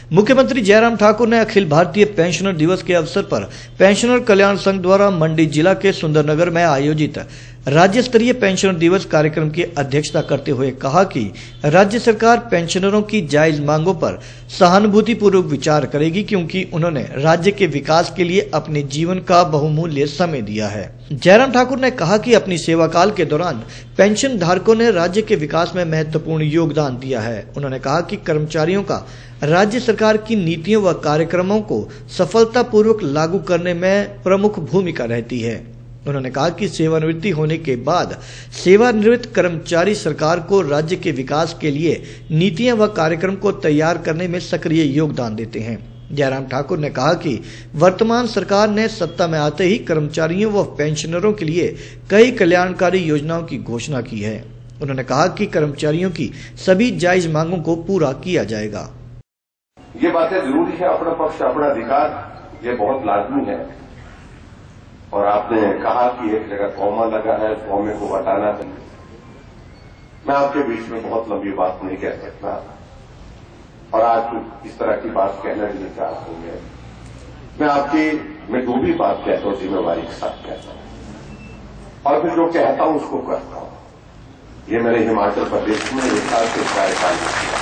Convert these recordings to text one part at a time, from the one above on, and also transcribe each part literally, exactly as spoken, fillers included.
मुख्यमंत्री जयराम ठाकुर ने अखिल भारतीय पेंशनर दिवस के अवसर पर पेंशनर कल्याण संघ द्वारा मंडी जिला के सुंदरनगर में आयोजित राज्य स्तरीय पेंशनर दिवस कार्यक्रम की अध्यक्षता करते हुए कहा कि राज्य सरकार पेंशनरों की जायज मांगों पर सहानुभूतिपूर्वक विचार करेगी, क्योंकि उन्होंने राज्य के विकास के लिए अपने जीवन का बहुमूल्य समय दिया है। जयराम ठाकुर ने कहा कि अपनी सेवा काल के दौरान पेंशन धारकों ने राज्य के विकास में महत्वपूर्ण योगदान दिया है। उन्होंने कहा कि कर्मचारियों का राज्य सरकार की नीतियों व कार्यक्रमों को सफलतापूर्वक लागू करने में प्रमुख भूमिका रहती है। उन्होंने कहा कि सेवानिवृत्ति होने के बाद सेवानिवृत्त कर्मचारी सरकार को राज्य के विकास के लिए नीतियां व कार्यक्रम को तैयार करने में सक्रिय योगदान देते हैं। जयराम ठाकुर ने कहा कि वर्तमान सरकार ने सत्ता में आते ही कर्मचारियों व पेंशनरों के लिए कई कल्याणकारी योजनाओं की घोषणा की है। उन्होंने कहा कि कर्मचारियों की सभी जायज मांगों को पूरा किया जाएगा। ये बातें जरूरी है, अपना पक्ष अपना अधिकार ये बहुत लाजमी है। और आपने कहा कि एक जगह कौमा लगा है, कौमे को हटाना चाहिए। मैं आपके बीच में बहुत लंबी बात नहीं कह सकता और आज इस तरह की बात कहना भी नहीं चाहता हूं। मैं आपकी मैं जो भी बात कहता हूं जिम्मेवारी के साथ कहता हूं और फिर जो कहता हूं उसको करता हूं। ये मैंने हिमाचल प्रदेश में एक साल से कार्यकाल किया।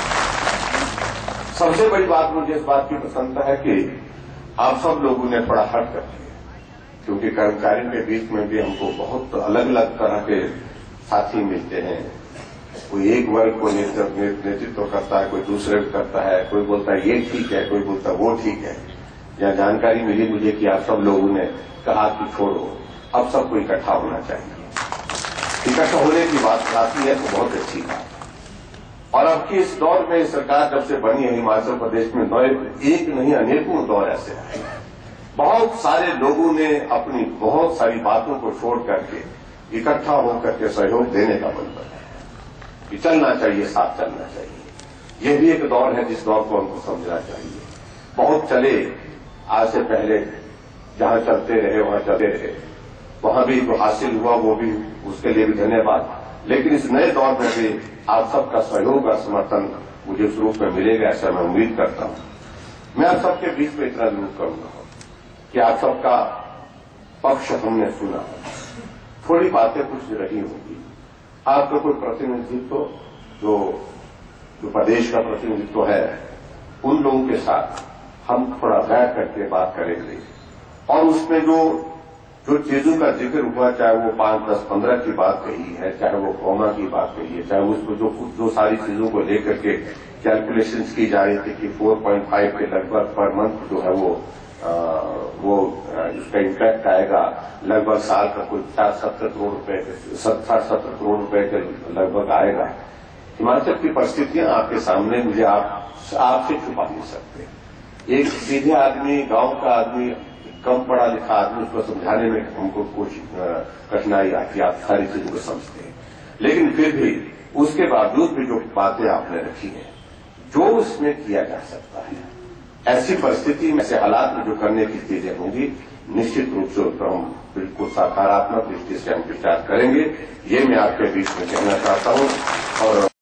सबसे बड़ी बात मुझे इस बात की प्रसन्नता है कि आप सब लोगों ने बड़ा हट कर दिया, क्योंकि कर्मचारियों के बीच में भी हमको बहुत अलग अलग तरह के साथी मिलते हैं। कोई एक वर्ग को नेतृत्व करता है, कोई दूसरे करता है, कोई बोलता है ये ठीक है, कोई बोलता है वो ठीक है। यह जानकारी मिली मुझे कि आप सब लोगों ने कहा कि छोड़ो, अब सबको इकट्ठा होना चाहिए। इकट्ठा होने की बात आती है तो बहुत अच्छी बात। और अब की इस दौर में सरकार जब से बनी है हिमाचल प्रदेश में एक नहीं अनेकों दौर ऐसे आए। बहुत सारे लोगों ने अपनी बहुत सारी बातों को छोड़ करके इकट्ठा होकर के सहयोग देने का मन बनाया कि चलना चाहिए, साथ चलना चाहिए। यह भी एक दौर है जिस दौर को हमको समझना चाहिए। बहुत चले, आज से पहले जहां चलते रहे वहां चलते रहे, वहां भी जो हासिल हुआ वो भी उसके लिए भी धन्यवाद। लेकिन इस नए दौर में भी आप सबका सहयोग और समर्थन मुझे इस रूप में मिलेगा, ऐसा मैं उम्मीद करता हूं। मैं आप सबके बीच में इतना जरूर करूंगा कि आप सबका पक्ष हमने सुना। थोड़ी बातें कुछ रही होगी। आपका कोई प्रतिनिधित्व जो जो प्रदेश का प्रतिनिधित्व है, उन लोगों के साथ हम थोड़ा बैठ करके बात करेंगे और उसमें जो जो चीजों का जिक्र हुआ, चाहे वो पांच दस पंद्रह की बात कही है, चाहे वो कौमा की बात कही है, चाहे उसको जो जो सारी चीजों को लेकर के कैलकुलेशंस की जा रही थी कि चार पॉइंट पाँच के लगभग पर मंथ जो है वो आ, वो इसका इम्पैक्ट आएगा लगभग साल का कोई साठ सत्तर करोड़ रुपए साठ सत्तर करोड़ रुपए के लगभग आएगा। हिमाचल की परिस्थितियां आपके सामने मुझे आप आपसे छुपा नहीं सकते। एक सीधे आदमी, गांव का आदमी, कम पढ़ा लिखा आदमी, उसको समझाने में हमको कुछ कठिनाई आती है। आप सारी चीजों को समझते हैं, लेकिन फिर भी उसके बावजूद भी जो बातें आपने रखी हैं, जो उसमें किया जा सकता है, ऐसी परिस्थिति में, ऐसे हालात में जो करने की चीजें होंगी, निश्चित रूप से उस पर हम बिल्कुल सकारात्मक दृष्टि से हम विचार करेंगे। ये मैं आपके बीच में कहना चाहता हूं। और